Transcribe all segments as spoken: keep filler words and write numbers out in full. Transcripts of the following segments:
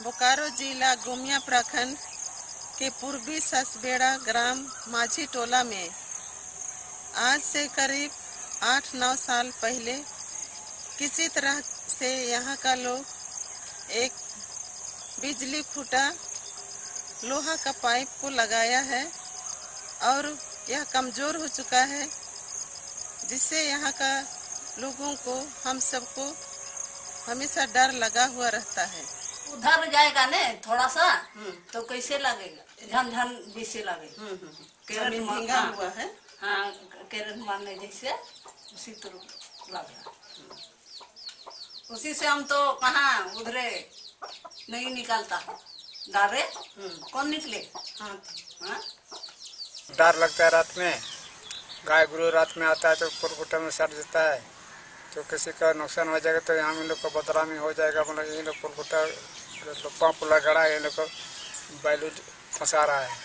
बोकारो जिला गोमिया प्रखंड के पूर्वी ससबेड़ा ग्राम माझी टोला में आज से करीब आठ नौ साल पहले किसी तरह से यहाँ का लोग एक बिजली खूटा लोहा का पाइप को लगाया है और यह कमज़ोर हो चुका है, जिससे यहाँ का लोगों को, हम सबको हमेशा डर लगा हुआ रहता है। उधर जाएगा ने थोड़ा सा तो कैसे लगेगा, झन झन जैसे लगेगा। जमीन भींगा हुआ है, हाँ करंट मारने जैसे उसी तरह लगा। उसी से हम तो कहाँ उधरे नहीं निकलता है, डरे कौन निकले। हाँ हाँ डर लगता है रात में, गाय गुरु रात में आता है तो पुरकुटा में सट देता है, तो किसी का नुकसान हो जाएगा तो यहाँ इन लोग को बदनामी हो जाएगा। मतलब ये लोग पुरकुटा पंप लगड़ा है, इन लोग को बैलू फंसा रहा है।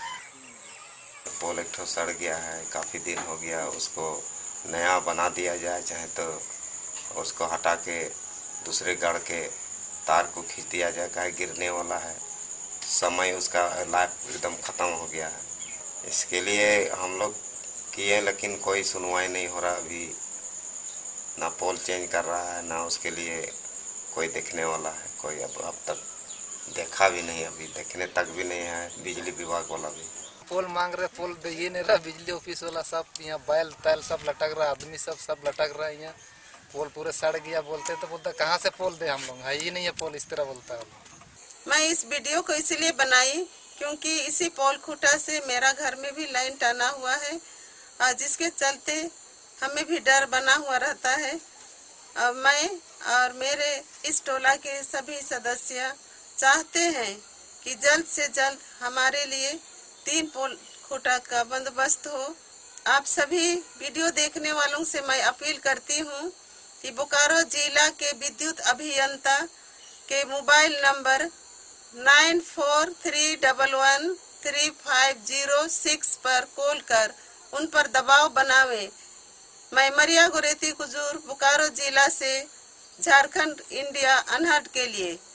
पोल एक ठो सड़ गया है, काफ़ी दिन हो गया, उसको नया बना दिया जाए, चाहे तो उसको हटा के दूसरे गढ़ के तार को खींच दिया जाए, गाय गिरने वाला है, समय उसका लाइफ एकदम ख़त्म हो गया है। इसके लिए हम लोग किए लेकिन कोई सुनवाई नहीं हो रहा। अभी ना पोल चेंज कर रहा है, ना उसके लिए कोई देखने वाला है। कोई अब अब तक देखा भी नहीं, अभी देखने तक भी नहीं है बिजली विभाग वाला भी। पोल मांग रहे, पोल दे ही नहीं रहा। बिजली ऑफिस वाला सब यहाँ बैल तैल सब लटक रहा, आदमी सब सब लटक रहा है यहाँ। पोल पूरे सड़ गया बोलते तो बोलता कहाँ से पोल दे, हम लोग है ही नहीं है पोल, इस तरह बोलता है। मैं इस वीडियो को इसलिए बनाई क्योंकि इसी पोल खूटा से मेरा घर में भी लाइन टाना हुआ है और जिसके चलते हमें भी डर बना हुआ रहता है। और मैं और मेरे इस टोला के सभी सदस्य चाहते हैं कि जल्द से जल्द हमारे लिए तीन पोल खूटा का बंदोबस्त हो। आप सभी वीडियो देखने वालों से मैं अपील करती हूँ कि बोकारो जिला के विद्युत अभियंता के mobile number nine four three double one three five zero six पर कॉल कर उन पर दबाव बनावे। मैं मरिया गुरेती कुजूर बोकारो जिला से झारखंड इंडिया अनहट के लिए।